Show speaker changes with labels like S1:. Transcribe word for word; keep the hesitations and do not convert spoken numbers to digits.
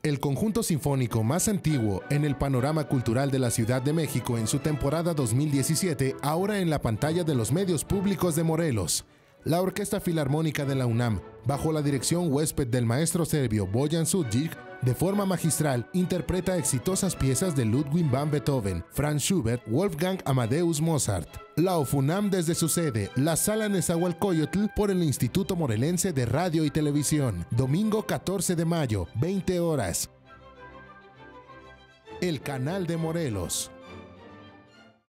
S1: El conjunto sinfónico más antiguo en el panorama cultural de la Ciudad de México en su temporada dos mil diecisiete, ahora en la pantalla de los medios públicos de Morelos. La Orquesta Filarmónica de la UNAM, bajo la dirección huésped del maestro serbio Bojan Sujic, de forma magistral interpreta exitosas piezas de Ludwig van Beethoven, Franz Schubert, Wolfgang Amadeus Mozart. La OFUNAM desde su sede, la Sala Nezahualcóyotl, por el Instituto Morelense de Radio y Televisión. Domingo catorce de mayo, veinte horas. El Canal de Morelos.